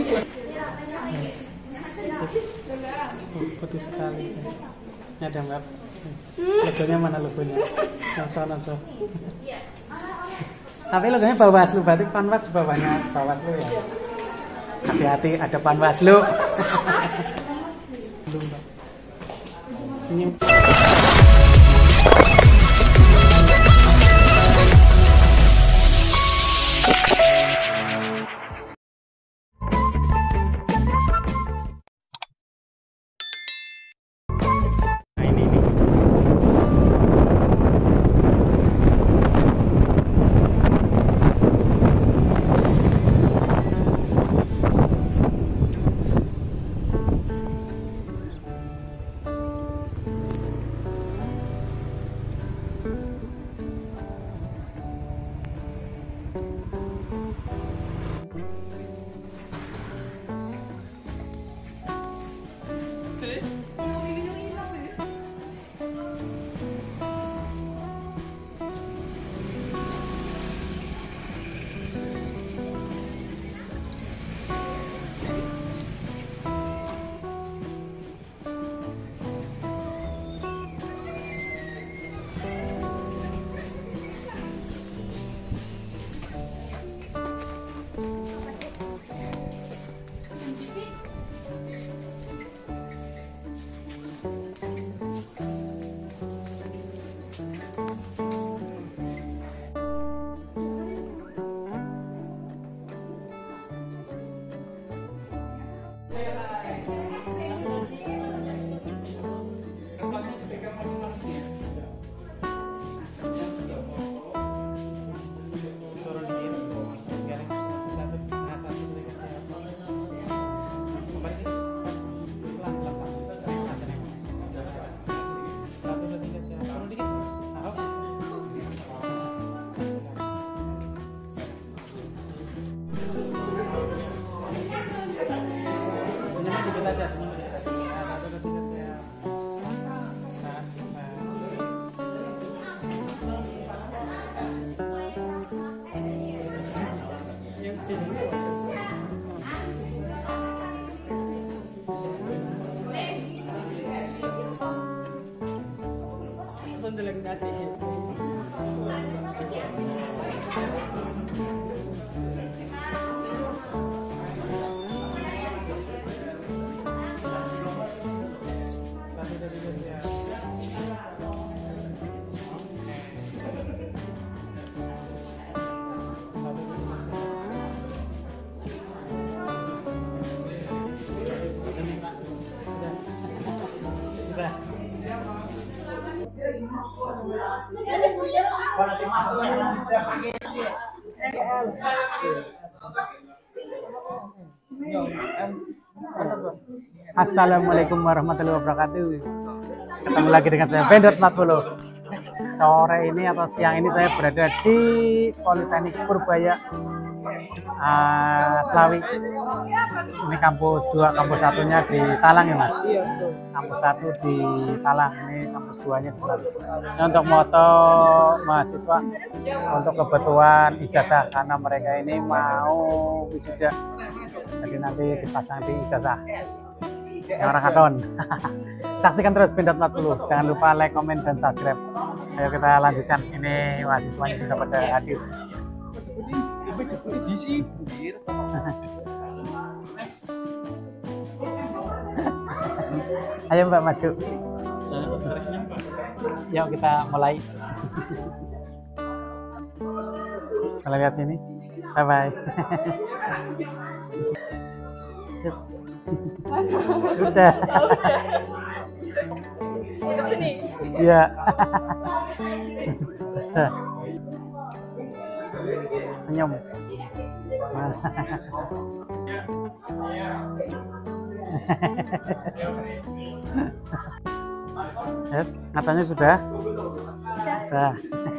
Putih sekali. Ini ada mbak. Logonya mana logonya? Yang sana tuh. Tapi logonya Bawaslu, berarti Panwas di bawahnya Bawaslu ya. Hati-hati ada Panwaslu. Belum mbak. Senyum. Assalamualaikum warahmatullahi wabarakatuh. Ketemu lagi dengan saya Pendot 40. Sore ini atau siang ini saya berada di Politeknik Purbaya Slawi. Ini kampus 2, kampus satunya di Talang ya mas. Kampus 1 di Talang, ini kampus 2-nya di Slawi. Ini untuk moto mahasiswa untuk kebutuhan ijazah karena mereka ini mau wisuda. Jadi nanti dipasang di ijazah. Orang Katon. Saksikan terus Pendot 40. Jangan lupa like, komen, dan subscribe. Ayo kita lanjutkan. Ini mahasiswanya sudah pada hadir. Ayo Mbak maju. Yuk kita mulai. Kalau lihat sini. Bye bye. Udah. Untuk sini. Iya. Senyum. Yes, ngacanya sudah? Sudah.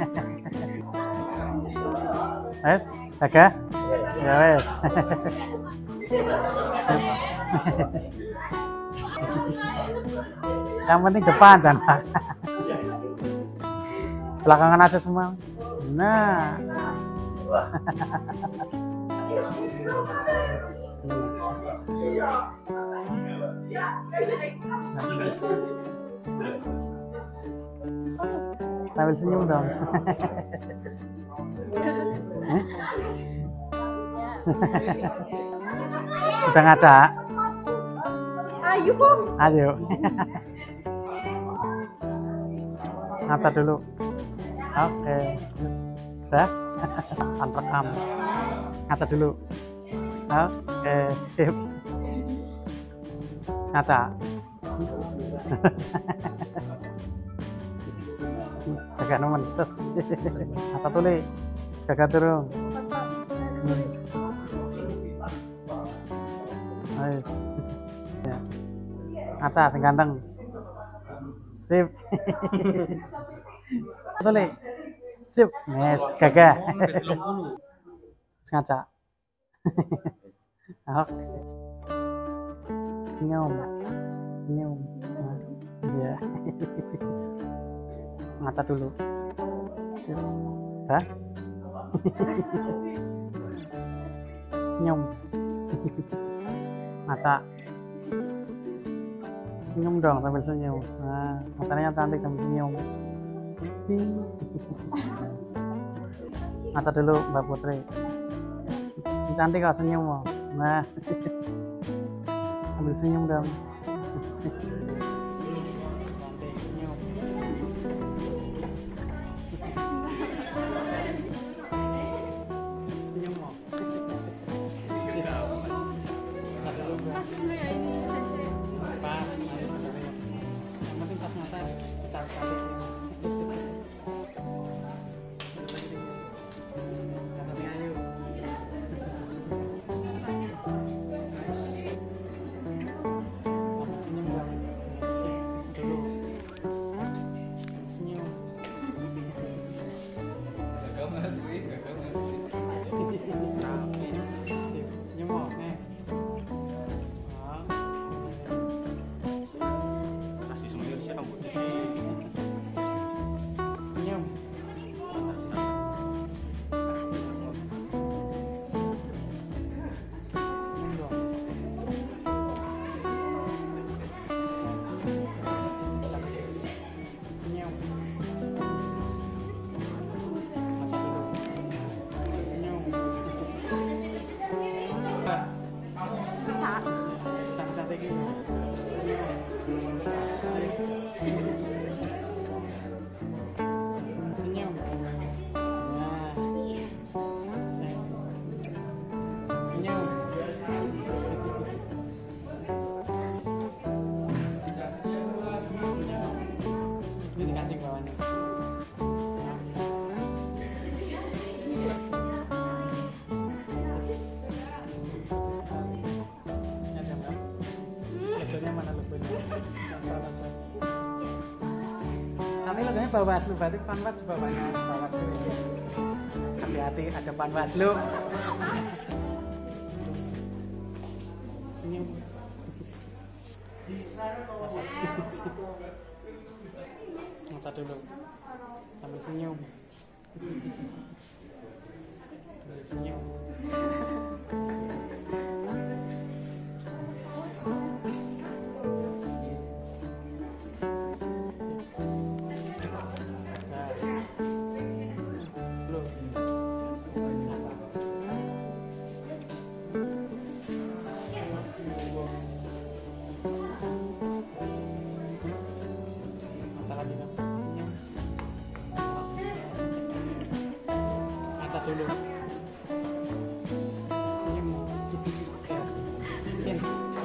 Yes, jaga? Ya wes. Yang penting depan jangan belakangan aja semua. Nah. Sambil senyum dong. Udah ngaca? Ayo kok. Ayo. Ngaca dulu. Oke. Udah? Kan rekam. Ngaca dulu. Oke, sip. Ngaca. Agak nemen terus. Ngaca dulu. Gagak turun. Ayo. Ya. Ngaca sing ganteng. Sip. Betul. Sip. Nes gagah. Ngaca. Oke. Senyum. Senyum. Iya. Ngaca dulu. Dah. Senyum. Ngaca. Senyum dong sambil senyum. Nah, ngacanya cantik sambil senyum. Ngaca dulu Mbak Putri. Cantik kok senyum mau. Nah. Sambil senyum dong. Senyum mau. Pas, yang penting pas ngaca cantik. Tapi logonya Bawaslu, berarti Panwas bawahnya Bawaslu. Hati-hati ada Panwaslu. Senyum. Ngaca dulu. Sambil senyum. Senyum. Dulu senyum in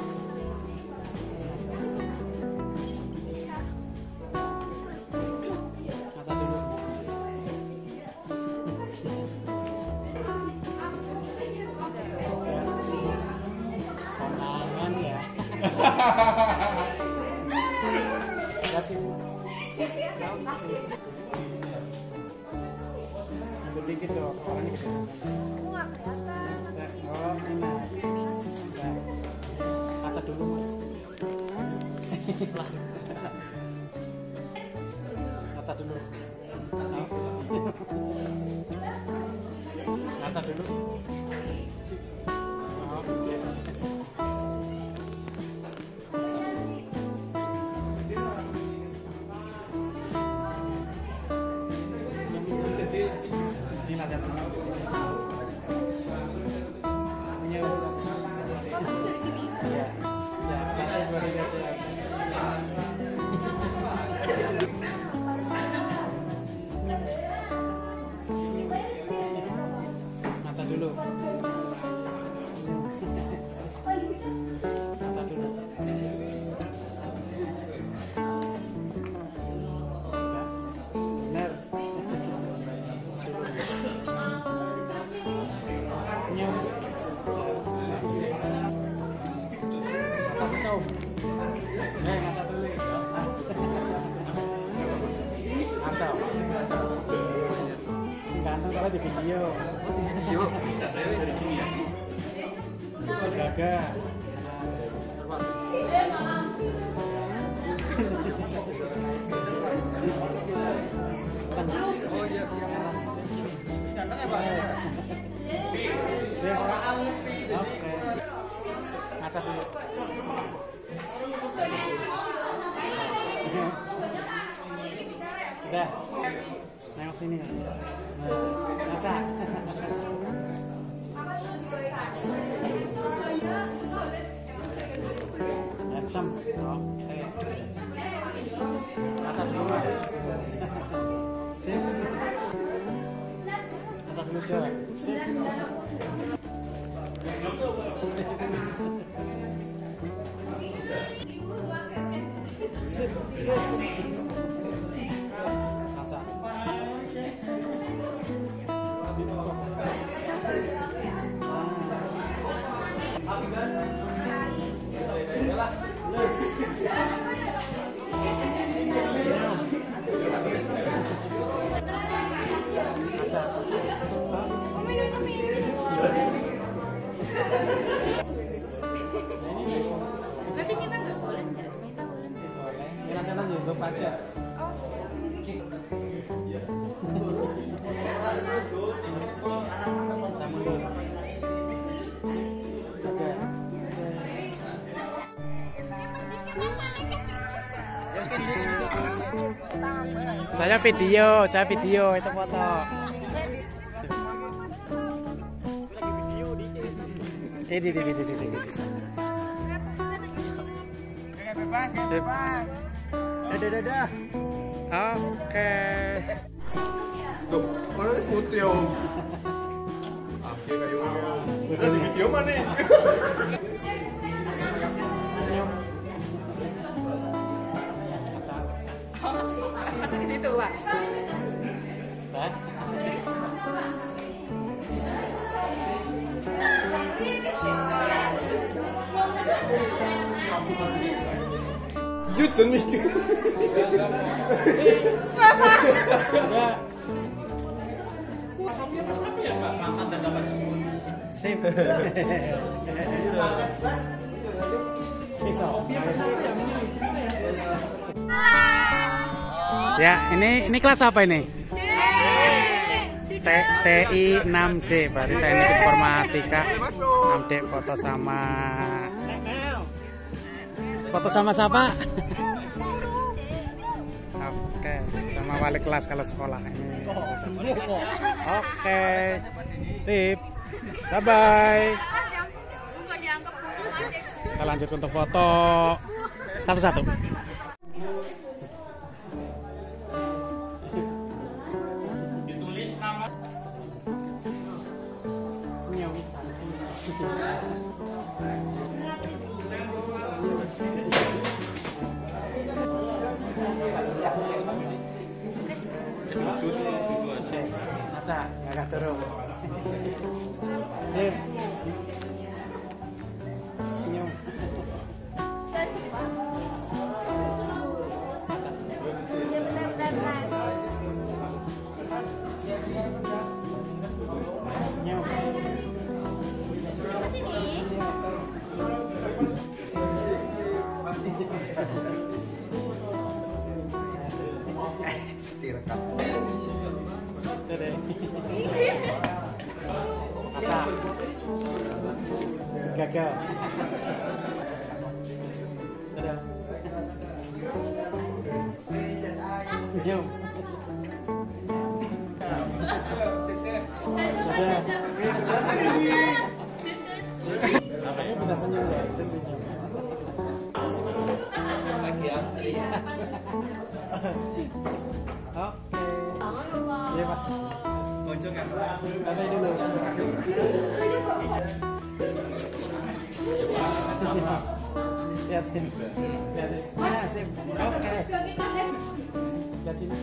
masa dulu konangan ya dikit dong, orangnya gede. Semua kelihatan. Oh, enak. Kaca dulu, Mas. Kaca dulu. Kaca dulu. Oh, Yo. Ngaca dulu. Ngaca. Sing ganteng soalnya di video. Video. Dari sini ya. Gaga. Oh iya, ganteng ya, Pak? Oke. Ngaca dulu. Udah. Nengok sini. Ngaca. Handsome. Oke. Ngaca dulu. Sip. Ngaca dulu, coba. Sip. Sip. Ngaca. Nanti kita nggak boleh nggak? Kita boleh nggak? Boleh. Jalan-jalan YouTube aja. Kita mundur. Oke. Saya video itu foto. Di. Bebas. Dadah. Oke. Loh, mana putih om? Oke kayu. Udah di video mana nih? Kaca di situ, Pak. Yut nih. Sip. Pisau. Ya, ini kelas apa ini? TI 6D, berarti Teknik Informatika 6D. Foto sama siapa? Oke, sama wali kelas kalau sekolah ini. Oke, tip. Bye bye. Kita lanjut untuk foto satu-satu. Ditulis nama. Senyum. Ngaca, nggak turun. Sip. Senyum. Direkam. Ngaca. Gagal. Dadah. Senyum. Dadah. Bisa senyum ya, bisa senyum. Lagi ya. Oke. Iya Pak. Moncong ya. Apa dulu? Lihat sini. Lihat sini. Nah, sip. Oke. Lihat sini.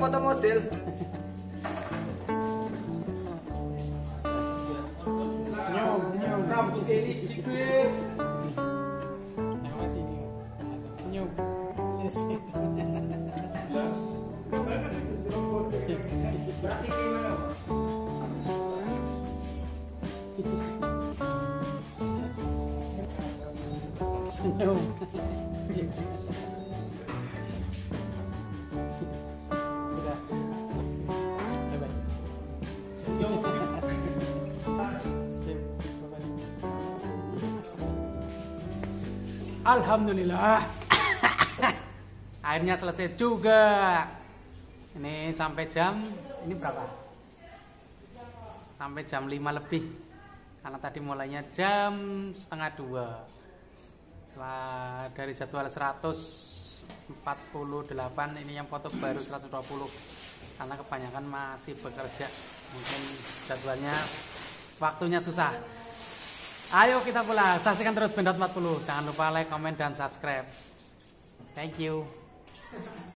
foto model. Senyum. Rambut ini dikit. Nah, sini. Senyum. Yes. Berarti gimana? Senyum. Yes. Sudah. Bye-bye. Sip. Bye-bye. Alhamdulillah. Akhirnya selesai juga. Ini sampai jam ini berapa? Sampai jam 5 lebih. Karena tadi mulainya jam 1:30. Setelah dari jadwal 148 ini yang foto baru 120. Karena kebanyakan masih bekerja. Mungkin jadwalnya waktunya susah. Ayo kita pulang. Saksikan terus Bendot 40. Jangan lupa like, komen, dan subscribe. Thank you.